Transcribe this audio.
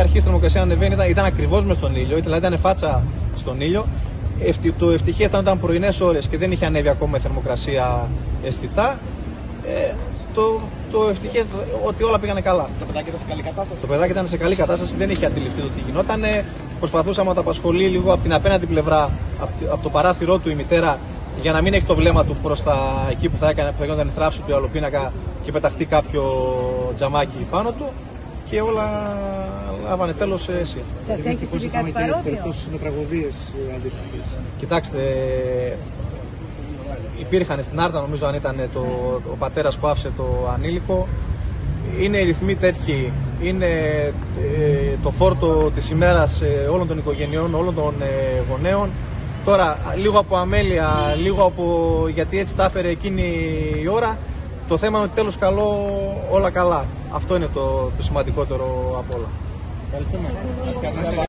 αρχίσει η θερμοκρασία να ανεβαίνει, ήταν ακριβώς μες στον ήλιο, δηλαδή ήταν φάτσα στον ήλιο. Το ευτυχές ήταν πρωινές ώρες και δεν είχε ανέβει ακόμα η θερμοκρασία αισθητά. Το ευτυχές ότι όλα πήγανε καλά. Το παιδάκι ήταν σε καλή κατάσταση. Το παιδάκι ήταν σε καλή κατάσταση, δεν είχε αντιληφθεί το τι γινόταν. Προσπαθούσαμε να το απασχολεί λίγο από την απέναντι πλευρά, από το παράθυρό του η μητέρα, για να μην έχει το βλέμμα του προς εκεί που θα γινόταν η θράψη του αλοπίνακα και πεταχτεί κάποιο τζαμάκι πάνω του. Και όλα λάβανε τέλος αίσια. Σας έχει συμβεί κάτι παρόμοιο? Με τραγωδίες αντίστοιχες. Κοιτάξτε, υπήρχαν στην Άρτα, νομίζω αν ήταν ο πατέρας που άφησε το ανήλικο. Είναι οι ρυθμοί τέτοιοι, είναι το φόρτο της ημέρας όλων των οικογενειών, όλων των γονέων. Τώρα, λίγο από αμέλεια, γιατί έτσι τα έφερε εκείνη η ώρα, το θέμα είναι ότι τέλος καλό, όλα καλά. Αυτό είναι το σημαντικότερο από όλα. Ευχαριστούμε.